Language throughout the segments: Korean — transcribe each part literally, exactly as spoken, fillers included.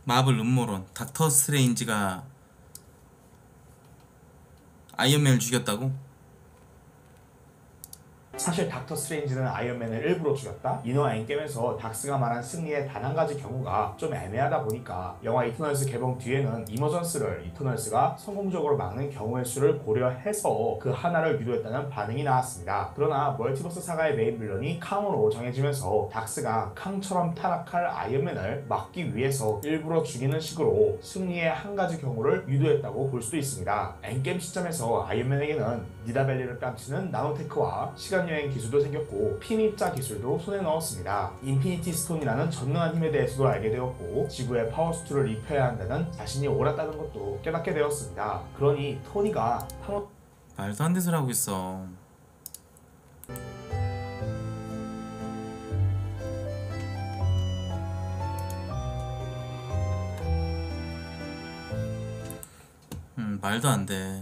마블 음모론. 닥터 스트레인지가 아이언맨을 죽였다고? 사실 닥터 스트레인지는 아이언맨을 일부러 죽였다? 인어 엔게임에서 닥스가 말한 승리의 단 한 가지 경우가 좀 애매하다 보니까 영화 이터널스 개봉 뒤에는 이머전스를 이터널스가 성공적으로 막는 경우의 수를 고려해서 그 하나를 유도했다는 반응이 나왔습니다. 그러나 멀티버스 사가의 메인 빌런이 캉으로 정해지면서 닥스가 캉처럼 타락할 아이언맨을 막기 위해서 일부러 죽이는 식으로 승리의 한 가지 경우를 유도했다고 볼 수도 있습니다. 엔게임 시점에서 아이언맨에게는 니다벨리를 깜치는 나노테크와 시간 여행 기술도 생겼고 피입자 기술도 손에 넣었습니다. 인피니티 스톤이라는 전능한 힘에 대해서도 알게 되었고 지구의 파워수트를 입혀야 한다는 자신이 옳았다는 것도 깨닫게 되었습니다. 그러니 토니가 타노... 말도 안 되는 소리 하고 있어. 음 말도 안 돼.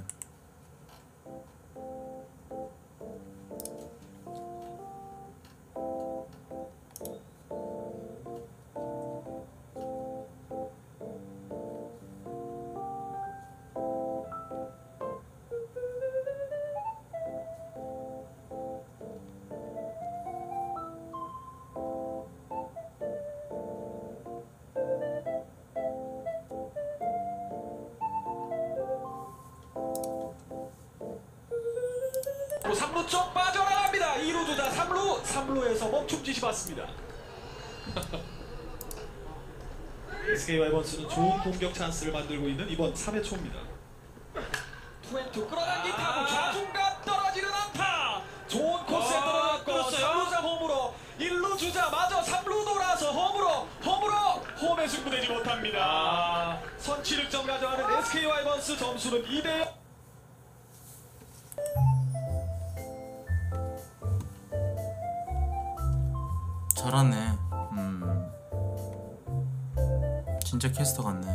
삼 루 쪽 빠져나갑니다. 이 루 주자 삼 루 삼 루에서 멈춤 지시 받습니다. 에스케이 와이번스는 좋은 공격 찬스를 만들고 있는 이번 삼 회 초입니다. 투앤투 끌어당기 타고 좌중간 떨어지는 안타. 좋은 코스에 떨어졌고 삼 루자 홈으로 일 루 주자 마저 삼 루 돌아서 홈으로 홈으로 홈에 승부되지 못합니다. 선취 득점 가져가는 에스케이 와이번스 점수는 이 대 영. 잘하네. 음 진짜 캐스터 같네.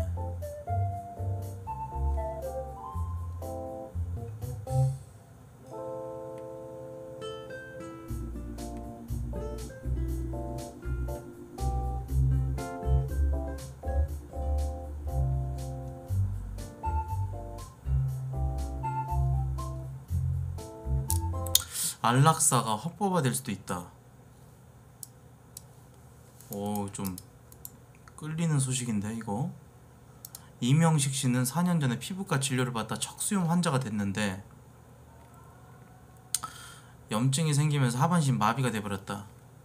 안락사가 헛보가 될 수도 있다. 오, 좀 끌리는 소식인데 이거. 이명식 씨는 사 년 전에 피부과 진료를 받다 척수염 환자가 됐는데 염증이 생기면서 하반신 마비가 돼버렸다.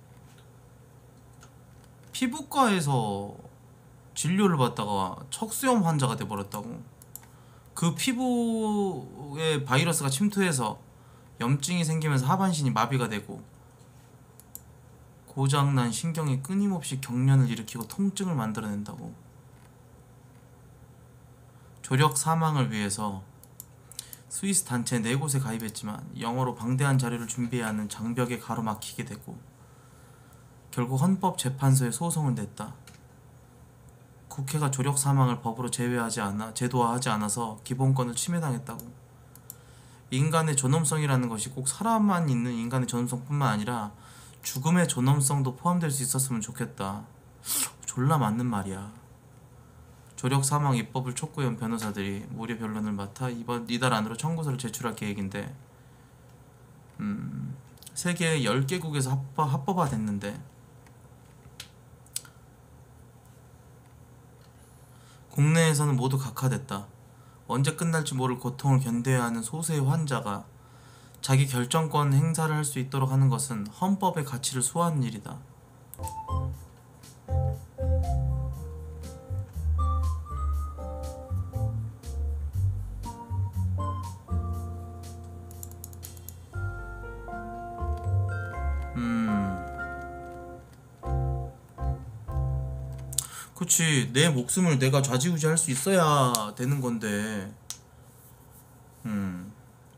피부과에서 진료를 받다가 척수염 환자가 돼버렸다고. 그 피부에 바이러스가 침투해서 염증이 생기면서 하반신이 마비가 되고 고장난 신경이 끊임없이 경련을 일으키고 통증을 만들어낸다고. 조력 사망을 위해서 스위스 단체 네 곳에 가입했지만 영어로 방대한 자료를 준비해야 하는 장벽에 가로막히게 되고 결국 헌법재판소에 소송을 냈다. 국회가 조력 사망을 법으로 제외하지 않아 제도화하지 않아서 기본권을 침해당했다고. 인간의 존엄성이라는 것이 꼭 사람만 있는 인간의 존엄성뿐만 아니라 죽음의 존엄성도 포함될 수 있었으면 좋겠다. 졸라 맞는 말이야. 조력 사망 입법을 촉구해온 변호사들이 무료 변론을 맡아 이번 이달 안으로 청구서를 제출할 계획인데 음, 세계 열 개국에서 합법, 합법화 됐는데 국내에서는 모두 각하됐다. 언제 끝날지 모를 고통을 견뎌야 하는 소수의 환자가 자기 결정권 행사를 할 수 있도록 하는 것은 헌법의 가치를 수호하는 일이다. 음, 그치. 내 목숨을 내가 좌지우지할 수 있어야 되는 건데 음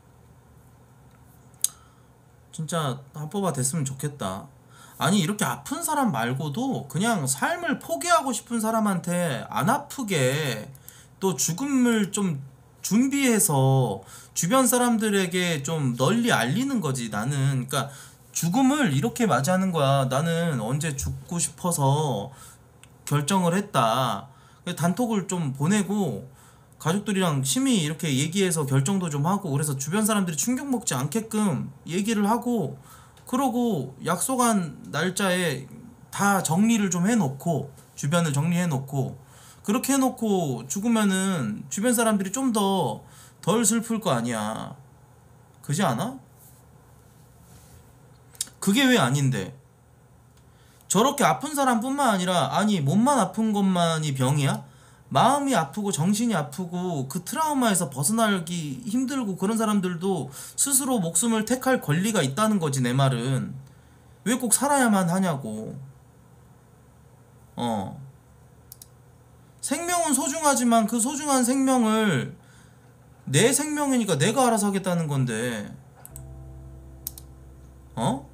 진짜 합법화 됐으면 좋겠다. 아니 이렇게 아픈 사람 말고도 그냥 삶을 포기하고 싶은 사람한테 안 아프게 또 죽음을 좀 준비해서 주변 사람들에게 좀 널리 알리는 거지. 나는 그러니까 죽음을 이렇게 맞이하는 거야. 나는 언제 죽고 싶어서 결정을 했다. 단톡을 좀 보내고 가족들이랑 심히 이렇게 얘기해서 결정도 좀 하고, 그래서 주변 사람들이 충격 먹지 않게끔 얘기를 하고, 그러고 약속한 날짜에 다 정리를 좀 해놓고, 주변을 정리해놓고, 그렇게 해놓고 죽으면은 주변 사람들이 좀 더 덜 슬플 거 아니야. 그지 않아? 그게 왜 아닌데? 저렇게 아픈 사람뿐만 아니라, 아니 몸만 아픈 것만이 병이야? 마음이 아프고 정신이 아프고 그 트라우마에서 벗어나기 힘들고 그런 사람들도 스스로 목숨을 택할 권리가 있다는 거지. 내 말은 왜 꼭 살아야만 하냐고. 어 생명은 소중하지만 그 소중한 생명을 내 생명이니까 내가 알아서 하겠다는 건데, 어?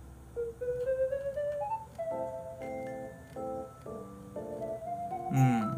음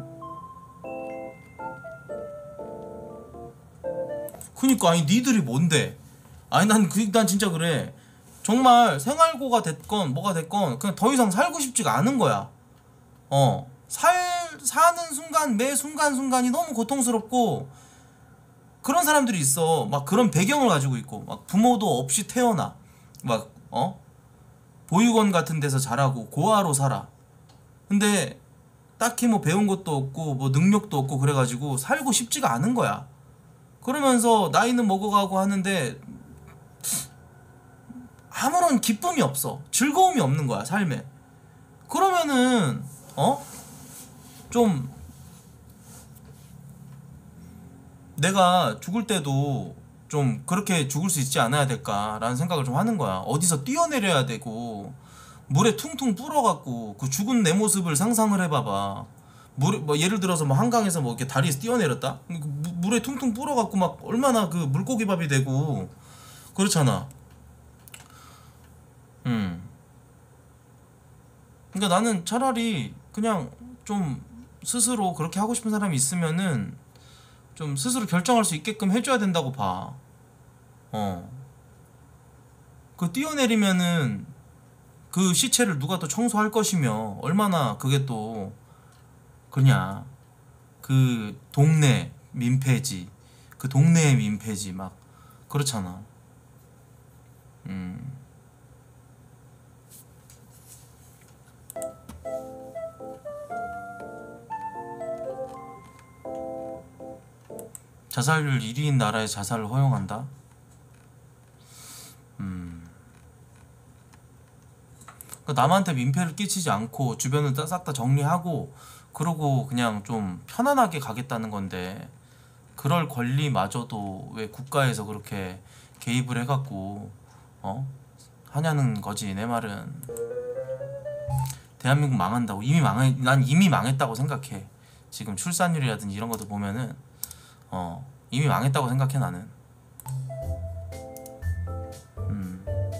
그니까 아니 니들이 뭔데? 아니 난 그 난 진짜 그래. 정말 생활고가 됐건 뭐가 됐건 그냥 더 이상 살고 싶지가 않은 거야. 어 살 사는 순간 매 순간순간이 너무 고통스럽고, 그런 사람들이 있어. 막 그런 배경을 가지고 있고, 막 부모도 없이 태어나, 막 어 보육원 같은 데서 자라고 고아로 살아. 근데 딱히 뭐 배운 것도 없고 뭐 능력도 없고 그래가지고 살고 싶지가 않은 거야. 그러면서 나이는 먹어가고 하는데 아무런 기쁨이 없어. 즐거움이 없는 거야 삶에. 그러면은 어? 좀 내가 죽을 때도 좀 그렇게 죽을 수 있지 않아야 될까라는 생각을 좀 하는 거야. 어디서 뛰어내려야 되고 물에 퉁퉁 불어갖고 그 죽은 내 모습을 상상을 해봐봐. 물, 뭐 예를 들어서 뭐 한강에서 뭐 이렇게 다리에서 뛰어내렸다? 무, 물에 퉁퉁 불어갖고 막 얼마나 그 물고기밥이 되고 그렇잖아. 음. 그러니까 나는 차라리 그냥 좀 스스로 그렇게 하고 싶은 사람이 있으면은 좀 스스로 결정할 수 있게끔 해줘야 된다고 봐. 어. 그 뛰어내리면은 그 시체를 누가 또 청소할 것이며, 얼마나 그게 또 그냥 그 동네 민폐지, 그 동네의 민폐지 막 그렇잖아. 음. 자살률 일 위인 나라에 자살을 허용한다? 음. 그러니까 남한테 민폐를 끼치지 않고 주변을 싹 다 정리하고 그러고 그냥 좀 편안하게 가겠다는 건데, 그럴 권리마저도 왜 국가에서 그렇게 개입을 해갖고 어? 하냐는 거지. 내 말은 대한민국 망한다고. 이미 망해. 난 이미 망했다고 생각해. 지금 출산율이라든지 이런 것도 보면은 어 이미 망했다고 생각해 나는. 음.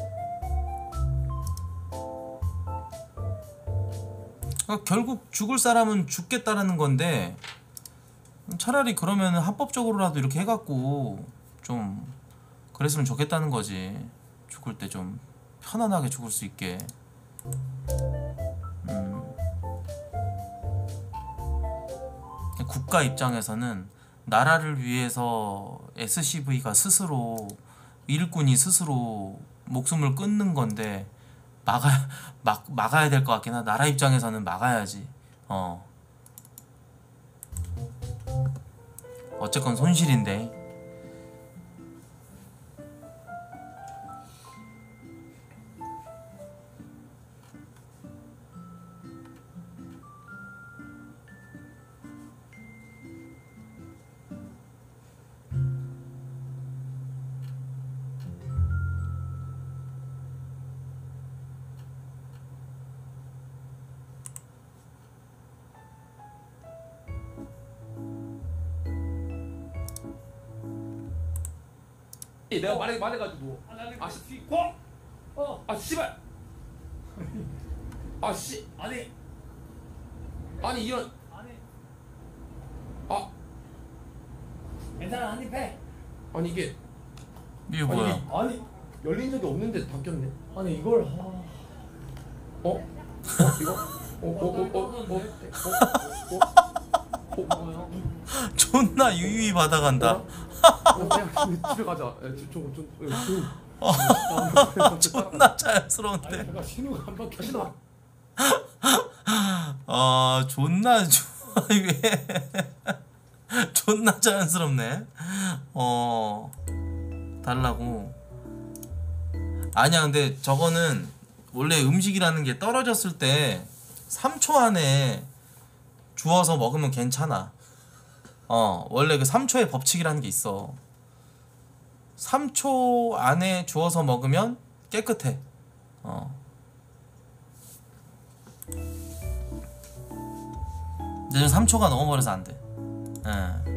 그러니까 결국 죽을 사람은 죽겠다라는 건데, 차라리 그러면은 합법적으로라도 이렇게 해갖고 좀 그랬으면 좋겠다는 거지. 죽을 때 좀 편안하게 죽을 수 있게. 음. 국가 입장에서는 나라를 위해서 에스씨브이가 스스로, 일꾼이 스스로 목숨을 끊는 건데 막아, 막, 막아야 될 것 같긴 하다. 나라 입장에서는 막아야지. 어. 어쨌건 손실인데. 내가 말해 말해가지고 아 씨, 어? 어? 아 씨발. 아 씨. 아니. 아니 이런. 아니. 아. 괜찮아, 한입 해. 아니 이게. 이게 뭐야? 아니, 아니 열린 적이 없는데 바뀌었네. 아니 이걸. 아... 어? 어 이거? 어? 어? 어? 어? 어? 어? 어? 뭐야? 존나 유유히 받아간다. 야, 집에 가자. 야, 집 좀, 좀, 좀. 존나 자연스러운데. 내가 신호가 안 박혀. 신호. 아 존나 좋아. 왜 존나 자연스럽네. 어 달라고. 아니야 근데 저거는 원래 음식이라는 게 떨어졌을 때 삼 초 안에 주워서 먹으면 괜찮아. 어 원래 그 삼 초의 법칙이라는 게 있어. 삼 초 안에 주워서 먹으면 깨끗해. 어 이제 삼 초가 넘어버려서 안 돼. 예.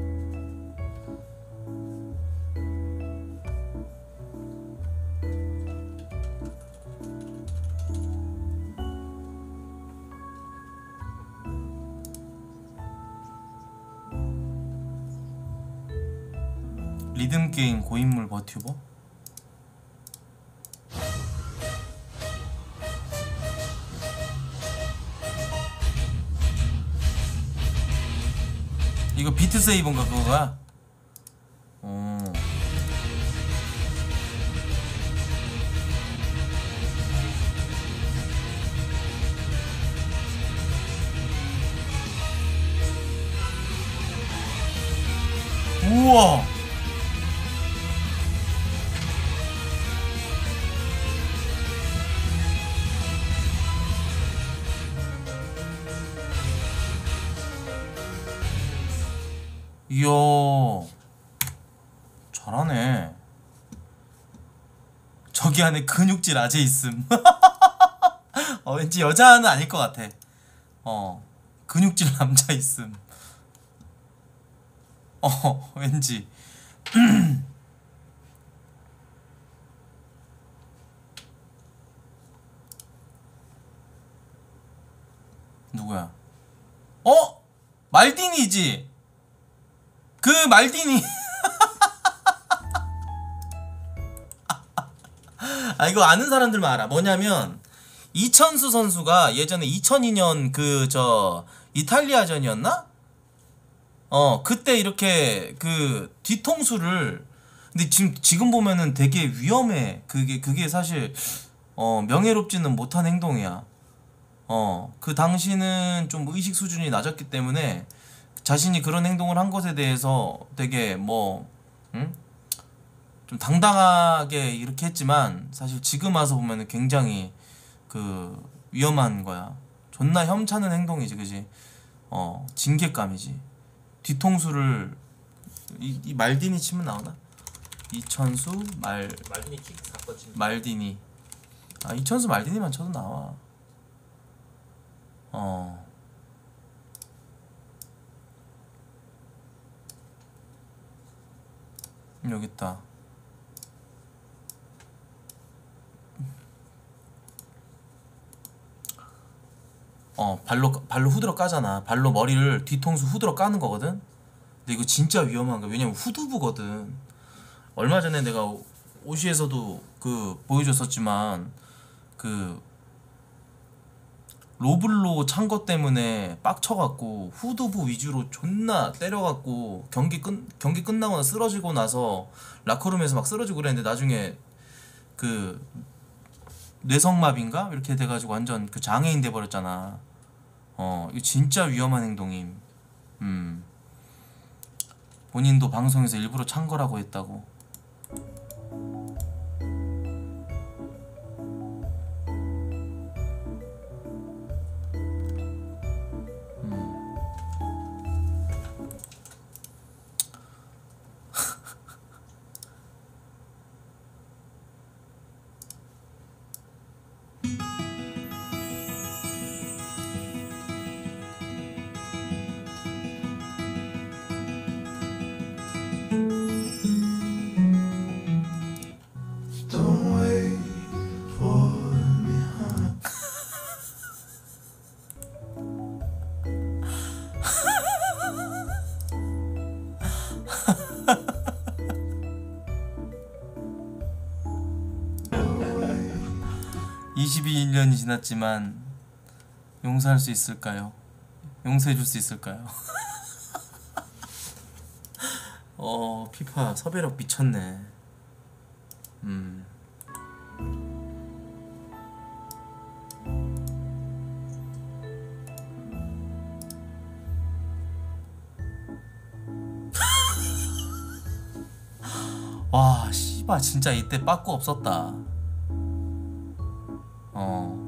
리듬 게임 고인물 버튜버? 이거 비트 세이버인가 그거가? 어. 우와. 이야 잘하네. 저기 안에 근육질 아재 있음. 어, 왠지 여자는 아닐 것 같아. 어 근육질 남자 있음. 어 왠지. 누구야? 어? 말디니지? 그 말디니. 아 이거 아는 사람들만 알아. 뭐냐면 이천수 선수가 예전에 이천이 년 그 저 이탈리아전이었나? 어 그때 이렇게 그 뒤통수를, 근데 지금 지금 보면은 되게 위험해. 그게 그게 사실 어 명예롭지는 못한 행동이야. 어 그 당시는 좀 의식 수준이 낮았기 때문에 자신이 그런 행동을 한 것에 대해서 되게 뭐 응? 좀 당당하게 이렇게 했지만 사실 지금 와서 보면은 굉장히 그 위험한 거야. 존나 혐차는 행동이지, 그지? 어 징계감이지. 뒤통수를 이, 이 말디니 치면 나오나? 이천수 말 말디니 킥 사건 친. 말디니. 아 이천수 말디니만 쳐도 나와. 어. 여기 있다. 어 발로 발로 후드러 까잖아. 발로 머리를 뒤통수 후드러 까는 거거든. 근데 이거 진짜 위험한 거야. 왜냐면 후두부거든. 얼마 전에 내가 오시에서도 그 보여줬었지만 그 로블로 찬 것 때문에 빡쳐갖고 후두부 위주로 존나 때려갖고 경기 끝 경기 끝나거나 쓰러지고 나서 라커룸에서 막 쓰러지고 그랬는데 나중에 그 뇌성마비인가 이렇게 돼가지고 완전 그 장애인 돼버렸잖아. 어 이거 진짜 위험한 행동임. 음 본인도 방송에서 일부러 찬 거라고 했다고. 이십이 년이 지났지만 용서할 수 있을까요? 용서해줄 수 있을까요? 어 피파 섭외력 미쳤네. 음. 와 씨발 진짜 이때 빠꾸 없었다. 어.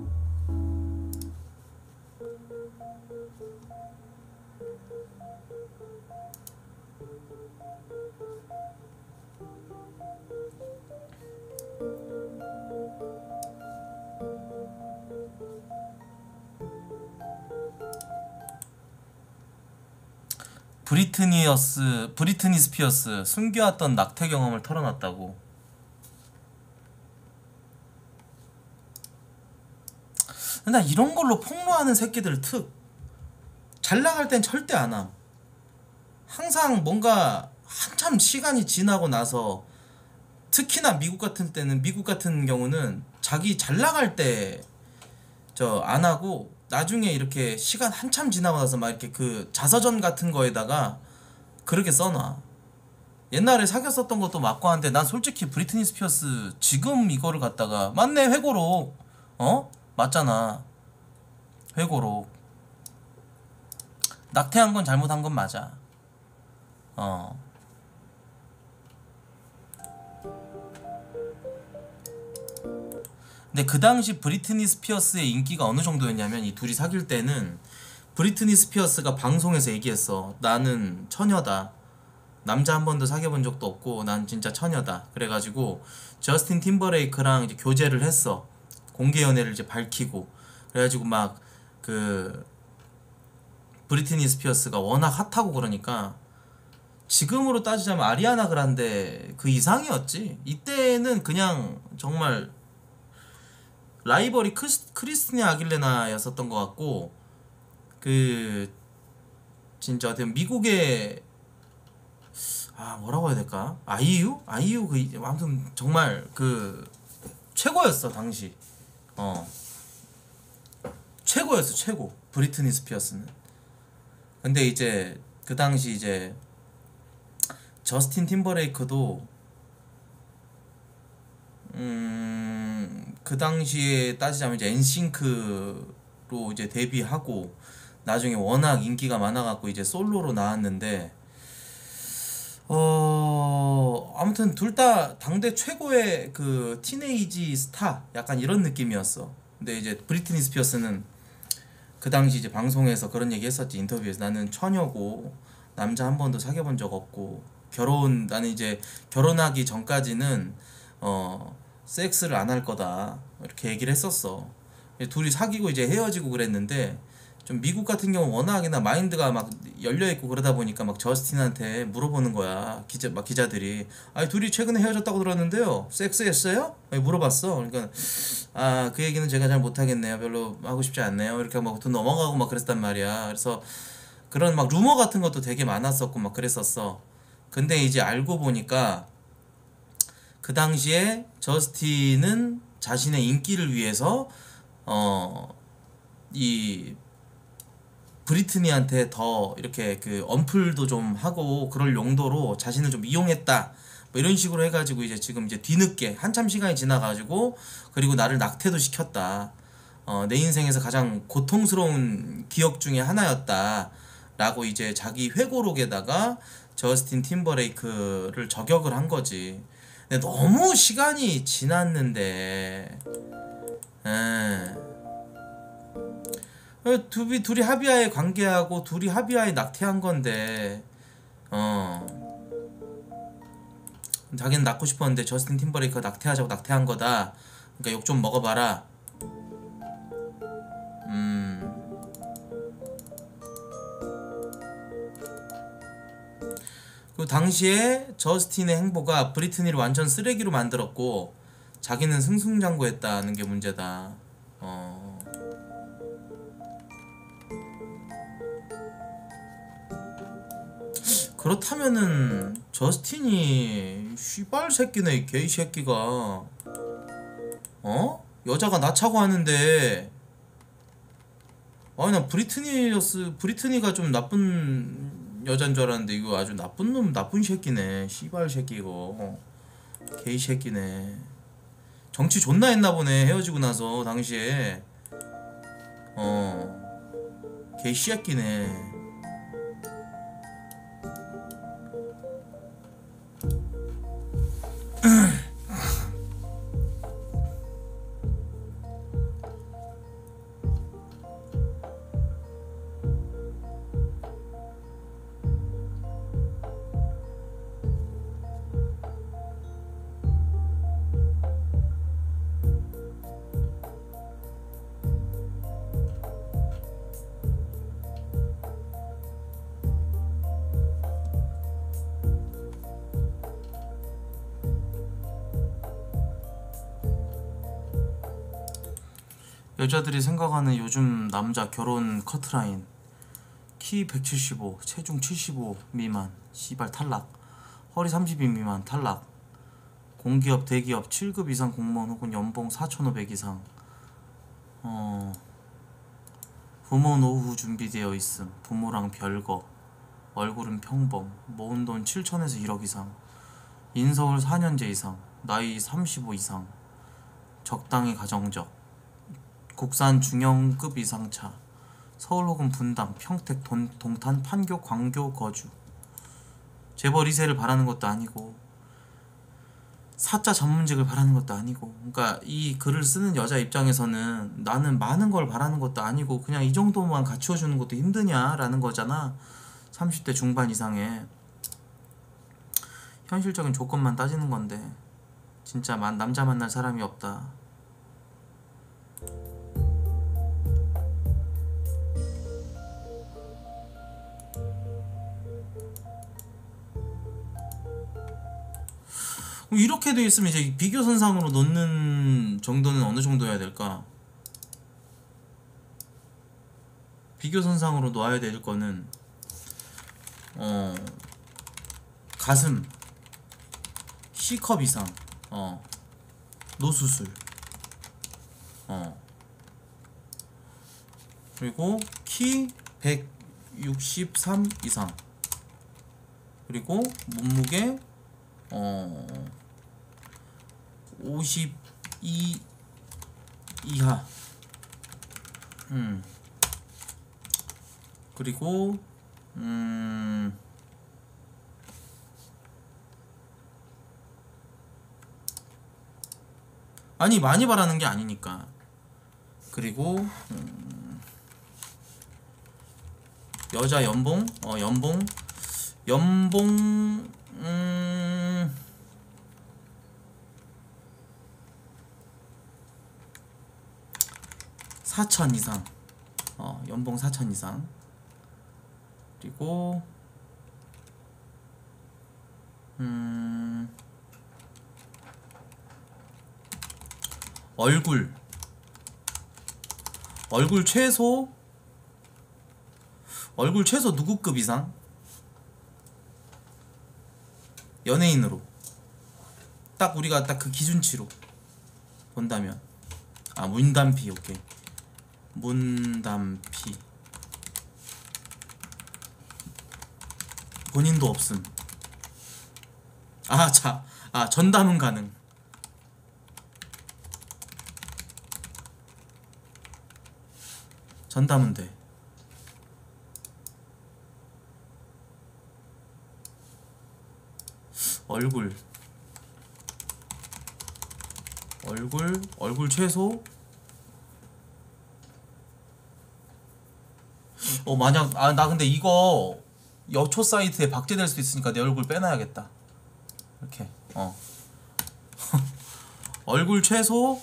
브리트니어스 브리트니 스피어스 숨겨왔던 낙태 경험을 털어놨다고. 나 이런 걸로 폭로하는 새끼들 특 잘 나갈 땐 절대 안 함. 항상 뭔가 한참 시간이 지나고 나서, 특히나 미국 같은 때는 미국 같은 경우는 자기 잘 나갈 때 저 안 하고 나중에 이렇게 시간 한참 지나고 나서 막 이렇게 그 자서전 같은 거에다가 그렇게 써놔. 옛날에 사귀었었던 것도 맞고 한데 난 솔직히 브리트니 스피어스 지금 이거를 갖다가 맞네 회고록 어? 맞잖아. 회고록 낙태한 건 잘못한 건 맞아. 어. 근데 그 당시 브리트니 스피어스의 인기가 어느 정도였냐면, 이 둘이 사귈 때는 브리트니 스피어스가 방송에서 얘기했어. 나는 처녀다. 남자 한 번도 사귀어본 적도 없고 난 진짜 처녀다. 그래가지고 저스틴 팀버레이크랑 이제 교제를 했어. 공개 연애를 이제 밝히고. 그래가지고 막 그 브리트니 스피어스가 워낙 핫하고 그러니까 지금으로 따지자면 아리아나 그란데 그 이상이었지. 이때는 그냥 정말 라이벌이 크리스, 크리스티나 아길레나였었던 것 같고, 그 진짜 어떻게 미국의 아 뭐라고 해야 될까? 아이유? 아이유 그 아무튼 정말 그 최고였어 당시. 어 최고였어 최고 브리트니 스피어스는. 근데 이제 그 당시 이제 저스틴 팀버레이크도 음, 그 당시에 따지자면 이제 엔싱크로 이제 데뷔하고 나중에 워낙 인기가 많아갖고 이제 솔로로 나왔는데, 어 아무튼 둘 다 당대 최고의 그 티네이지 스타 약간 이런 느낌이었어. 근데 이제 브리트니 스피어스는 그 당시 이제 방송에서 그런 얘기 했었지. 인터뷰에서 나는 처녀고 남자 한 번도 사귀어본 적 없고 결혼 나는 이제 결혼하기 전까지는 어 섹스를 안 할 거다 이렇게 얘기를 했었어. 둘이 사귀고 이제 헤어지고 그랬는데, 좀 미국 같은 경우 워낙이나 마인드가 막 열려있고 그러다 보니까 막 저스틴한테 물어보는 거야. 기자 막 기자들이 아니 둘이 최근에 헤어졌다고 들었는데요 섹스했어요? 물어봤어. 그러니까 아 그 얘기는 제가 잘 못하겠네요. 별로 하고 싶지 않네요. 이렇게 막 또 넘어가고 막 그랬단 말이야. 그래서 그런 막 루머 같은 것도 되게 많았었고 막 그랬었어. 근데 이제 알고 보니까 그 당시에 저스틴은 자신의 인기를 위해서 어 이 브리트니한테 더 이렇게 그 언플도 좀 하고 그럴 용도로 자신을 좀 이용했다 뭐 이런 식으로 해가지고 이제 지금 이제 뒤늦게 한참 시간이 지나가지고 그리고 나를 낙태도 시켰다. 어 내 인생에서 가장 고통스러운 기억 중에 하나였다 라고 이제 자기 회고록에다가 저스틴 팀버레이크를 저격을 한 거지. 근데 너무 시간이 지났는데 에. 둘이, 둘이 합의하에 관계하고 둘이 합의하에 낙태한 건데 어 자기는 낳고 싶었는데 저스틴 팀버레이크가 낙태하자고 낙태한 거다. 그러니까 욕 좀 먹어봐라. 음 그 당시에 저스틴의 행보가 브리트니를 완전 쓰레기로 만들었고 자기는 승승장구했다는 게 문제다. 어 그렇다면은 저스틴이 씨발 새끼네 이 개이 새끼가 어? 여자가 낳자고 하는데 아니 난 브리트니였스 브리트니가 좀 나쁜 여잔 줄 알았는데 이거 아주 나쁜 놈 나쁜 새끼네. 씨발 새끼 이거. 어. 개이 새끼네. 정치 존나 했나 보네. 헤어지고 나서 당시에. 어. 개이 새끼네. 여자들이 생각하는 요즘 남자 결혼 커트라인. 키 백칠십오, 체중 칠십오 미만, 씨발 탈락. 허리 삼십이 미만, 탈락. 공기업, 대기업 칠 급 이상 공무원 혹은 연봉 사천오백 이상. 어... 부모 노후 준비되어 있음. 부모랑 별거. 얼굴은 평범. 모은 돈 칠천에서 일억 이상. 인서울 사 년제 이상. 나이 삼십오 이상. 적당히 가정적. 국산 중형급 이상차. 서울 혹은 분당, 평택, 돈, 동탄, 판교, 광교, 거주. 재벌 이 세를 바라는 것도 아니고 사자 전문직을 바라는 것도 아니고. 그러니까 이 글을 쓰는 여자 입장에서는 나는 많은 걸 바라는 것도 아니고 그냥 이 정도만 갖춰주는 것도 힘드냐라는 거잖아. 삼십 대 중반 이상에 현실적인 조건만 따지는 건데 진짜 남자 만날 사람이 없다. 이렇게 돼 있으면 이제 비교선상으로 놓는 정도는 어느 정도여야 될까? 비교선상으로 놓아야 될 거는 어 가슴 C컵 이상, 어 노수술, 어 그리고 키 백육십삼 이상, 그리고 몸무게 어 오십이 이하. 음 그리고 음 아니 많이 바라는 게 아니니까. 그리고 음 여자 연봉 어 연봉 연봉 음 사천 이상. 어 연봉 사천 이상. 그리고 음 얼굴 얼굴 최소 얼굴 최소 누구급 이상? 연예인으로 딱 우리가 딱 그 기준치로 본다면. 아 문담피. 오케이 문담피. 본인도 없음. 아 자 아 전담은 가능. 전담은 돼. 얼굴 얼굴 얼굴 최소 어 만약 아 나 근데 이거 여초 사이트에 박제될 수도 있으니까 내 얼굴 빼놔야겠다. 이렇게 어 얼굴 최소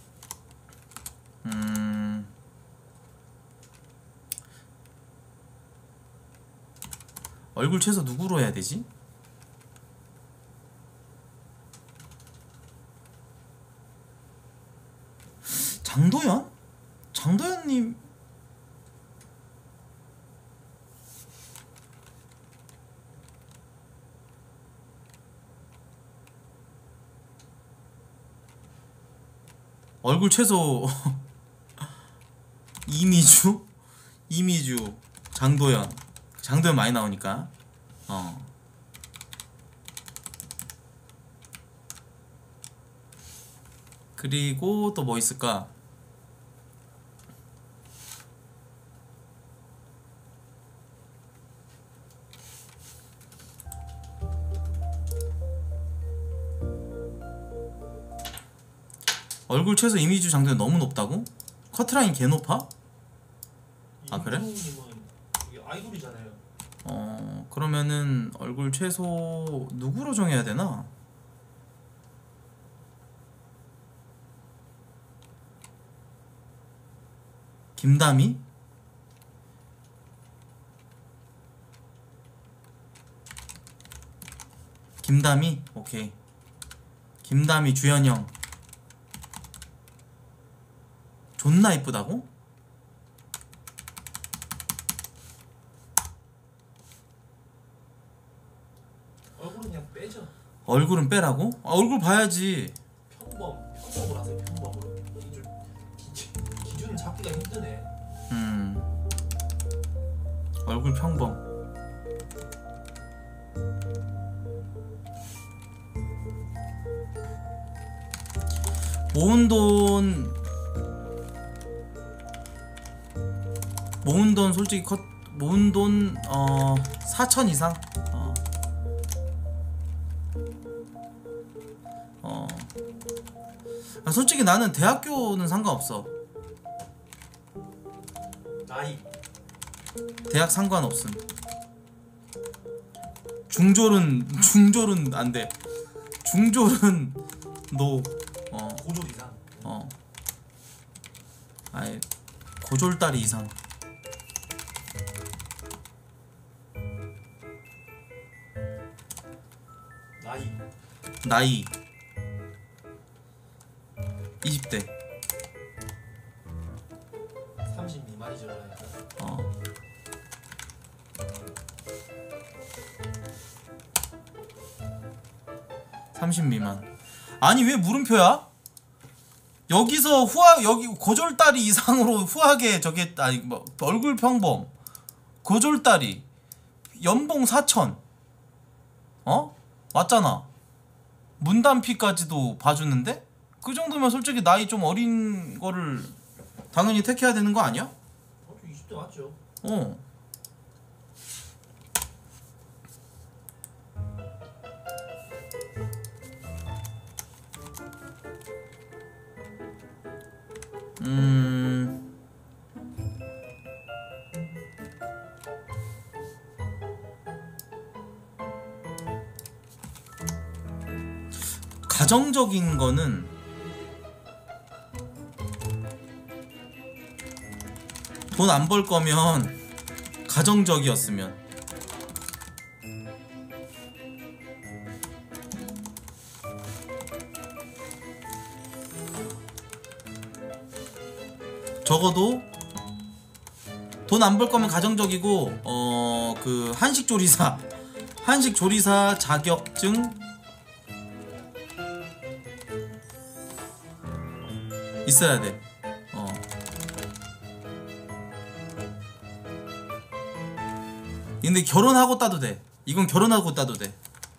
음 얼굴 최소 누구로 해야 되지? 장도연? 장도연님 얼굴 최소 이미주? 이미주 장도연 장도연 많이 나오니까. 어. 그리고 또 뭐 있을까? 얼굴 최소 이미지 장도연 너무 높다고? 커트라인 개 높아? 아, 그래? 이민정님은 이게 아이돌이잖아요. 어 그러면은 얼굴 최소 누구로 정해야 되나? 김다미? 김다미? 오케이. 김다미 주연형. 존나 이쁘다고? 얼굴은 그냥 빼죠. 얼굴은 빼라고? 아, 얼굴 봐야지. 평범, 평범으로 하세요. 평범으로. 기준, 기준, 기준을 잡기가 힘드네. 음 얼굴 평범. 모은 돈 모은 돈 솔직히 컷 모은 돈어 사천 이상. 어. 어. 아, 솔직히 나는 대학교는 상관없어. 나이. 대학 상관없음. 중졸은 중졸은 안 돼. 중졸은 노. 어. 고졸 이상. 어. 아예 고졸딸이 이상. 나이. 나이 이십 대. 삼십 미만이죠. 그러니까. 어. 삼십 미만. 아니 왜 물음표야? 여기서 후하 여기 고졸딸이 이상으로 후하게 저게 아니 뭐 얼굴 평범 고졸딸이 연봉 사천. 어? 맞잖아. 문단피까지도 봐주는데? 그 정도면 솔직히 나이 좀 어린 거를 당연히 택해야 되는 거 아니야? 어, 저 이십 대 맞죠? 어. 음. 가정적인 거는 돈 안 벌 거면 가정적이었으면. 적어도 돈 안 벌 거면 가정적이고 어 그 한식 조리사 한식 조리사 자격증 있어야 돼. 어. 근데 결혼하고 따도 돼. 이건 결혼하고 따도 돼.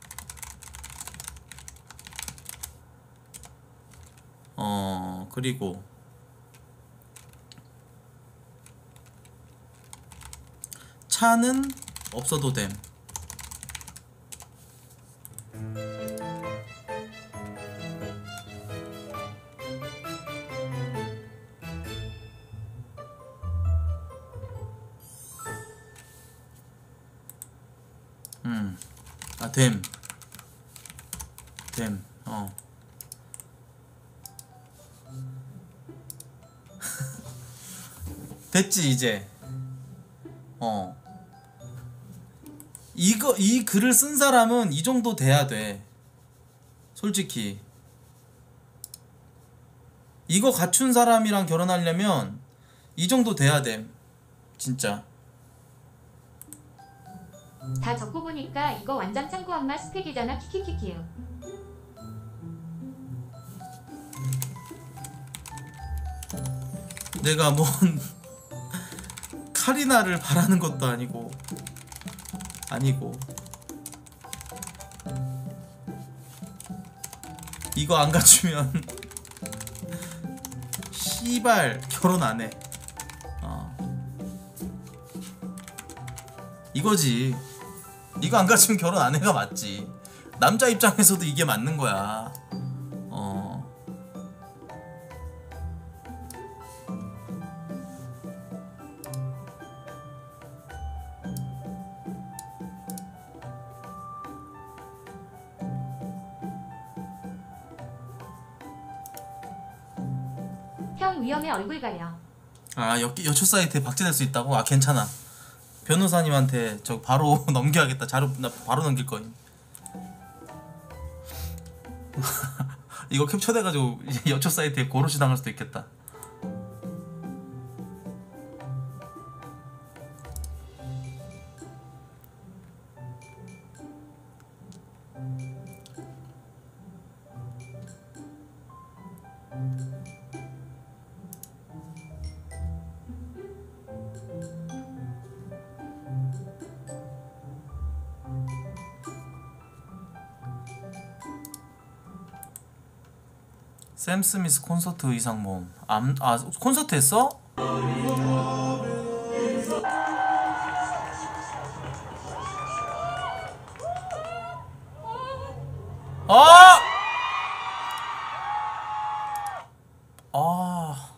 어, 그리고 차는 없어도 됨. 음, 아, 됨. 됨, 어. 됐지, 이제. 어. 이거, 이 글을 쓴 사람은 이 정도 돼야 돼. 솔직히. 이거 갖춘 사람이랑 결혼하려면 이 정도 돼야 돼. 진짜. 다 적고 보니까 이거 완전 짱구 엄마 스펙이잖아. 키키키키요. 내가 뭔 카리나를 바라는 것도 아니고 아니고 이거 안 갖추면 씨발 결혼 안 해. 어. 이거지. 이거 안 갖추면 결혼 안 해가 맞지. 남자 입장에서도 이게 맞는 거야. 어. 형 위험해 얼굴 가려. 아 여, 여초 사이트에 박제될 수 있다고? 아 괜찮아. 변호사님한테 저 바로 넘겨야겠다. 자료 나 바로 넘길 거임. 이거 캡처돼가지고 이제 여초 사이트에 고로시 당할 수도 있겠다. 샘 스미스 콘서트 의상 모음. 암, 아 콘서트 했어? 아! 아.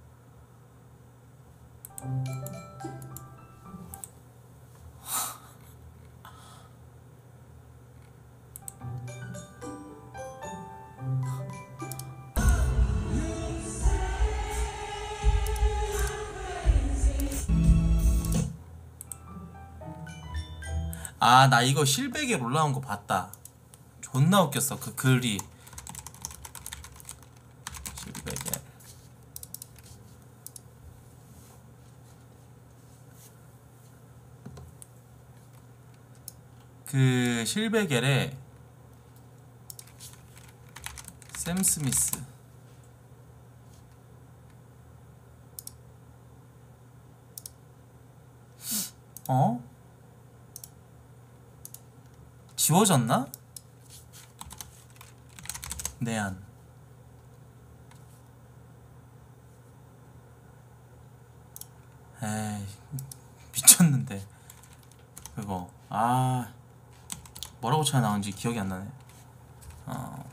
아, 나 이거 실백에 올라온 거 봤다. 존나 웃겼어, 그 글이. 실백에. 그 실베겔에 샘 스미스 어? 지워졌나? 내안 에이 미쳤는데 그거 아 뭐라고 쳐야 나온지 기억이 안 나네. 어.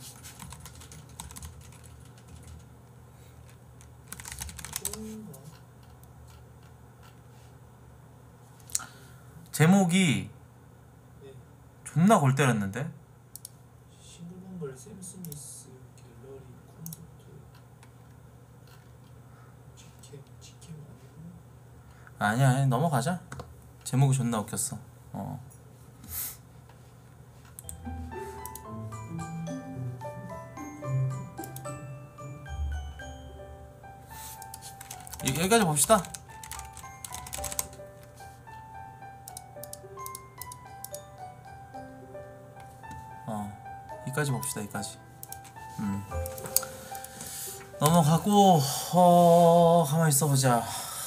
제목이 존나 골 때렸는데? 싱글벙글 샘 스미스 갤러리 콘서트 직캠 직캠 아니고 아니야, 아니, 넘어가자. 제목이 존나 웃겼어. 어. 여- 여기까지 봅시다. 어, 여기까지 봅시다. 여기까지. 음. 넘어가고 어 가만 있어 보자.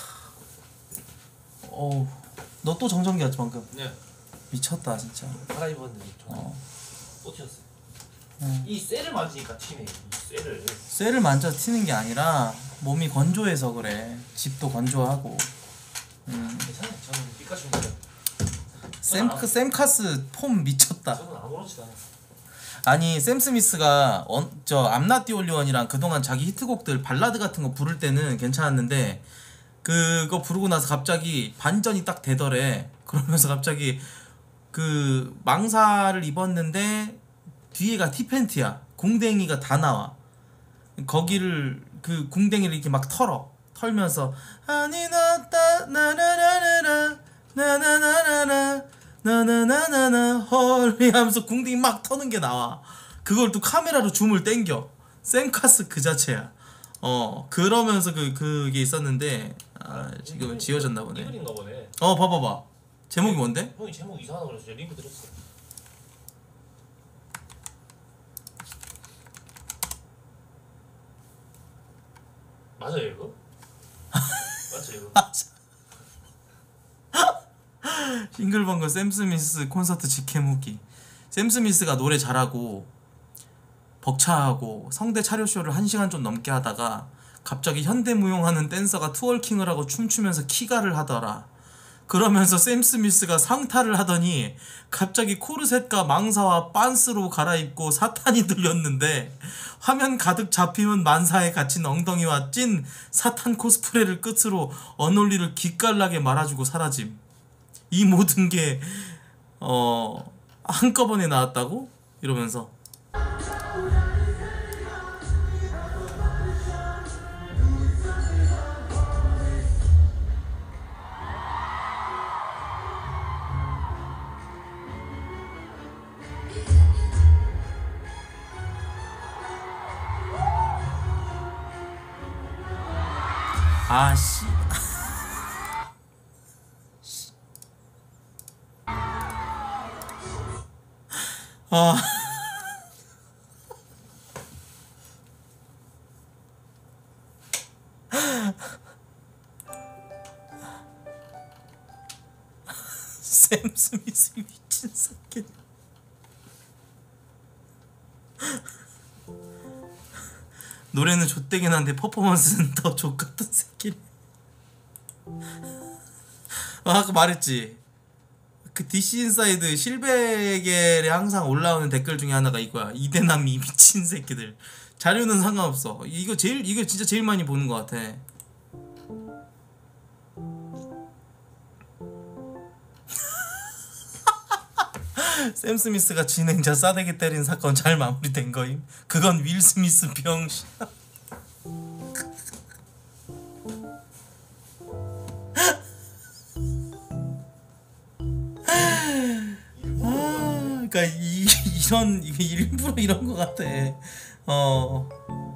어, 너 또 정전기였지 방금. 네 미쳤다 진짜. 갈아입었는데 어. 또 튀었어요. 음. 이 쇠를 맞으니까 튀네. 이 쇠를 쇠를 만져 튀는 게 아니라 몸이 건조해서 그래. 집도 건조하고. 음. 괜찮아요. 저는 삐까시 못해요. 샘크 샘카스 폼 미쳤다. 저는 아무렇지도 않아요. 아니 샘 스미스가 어, 저 암나띠 올리원이랑 그동안 자기 히트곡들 발라드 같은 거 부를 때는 괜찮았는데 그거 부르고 나서 갑자기 반전이 딱 되더래. 그러면서 갑자기 그 망사를 입었는데 뒤에가 티팬티야. 궁뎅이가 다 나와. 거기를 그 궁뎅이를 이렇게 막 털어. 털면서 아니 나따 나나나나나 나나나나나 나나나나나 헐리 하면서 궁딩 막 터는 게 나와. 그걸 또 카메라로 줌을 땡겨. 샘카스 그 자체야. 어 그러면서 그 그게 있었는데 아 지금 지워졌나 보네. 이글인가 보네. 어 봐봐봐. 제목이 뭔데? 형이 제목 이상하다고 그래서 제가 링크 드렸어요. 맞아요 이거? 맞죠 이거? 싱글벙글 샘 스미스 콘서트 직캠 후기. 샘 스미스가 노래 잘하고 벅차하고 성대 차려쇼를 한 시간 좀 넘게 하다가 갑자기 현대무용하는 댄서가 트월킹을 하고 춤추면서 키가를 하더라. 그러면서 샘 스미스가 상타를 하더니 갑자기 코르셋과 망사와 빤스로 갈아입고 사탄이 들렸는데 화면 가득 잡히면 만사에 갇힌 엉덩이와 찐 사탄 코스프레를 끝으로 언올리를 기깔나게 말아주고 사라짐. 이 모든 게 어... 한꺼번에 나왔다고? 이러면서 아씨 아 샘 스미스 미친 새끼. 노래는 좆되긴 한데 퍼포먼스는 더 족같은 새끼. 아, 아까 말했지. 그 디씨 인사이드 실베겔에 항상 올라오는 댓글 중에 하나가 이거야. 이대남이 미친 새끼들. 자료는 상관없어. 이거 제일 이거 진짜 제일 많이 보는 것 같아. 샘 스미스가 진행자 싸대기 때린 사건 잘 마무리된 거임. 그건 윌 스미스 병신. 아, 그러니까 이 이런 이게 일부러 이런 거 같아. 어.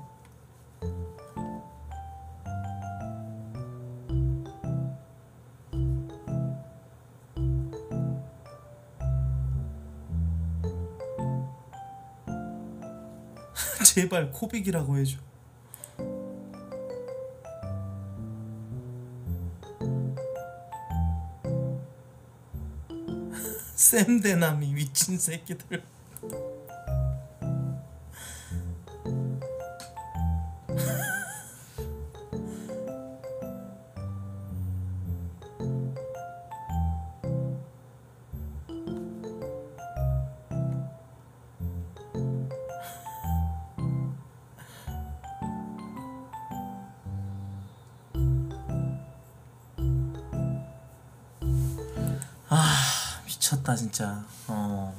제발 코빅이라고 해줘. 샘대남이 미친 새끼들. 아, 미쳤다 진짜. 어.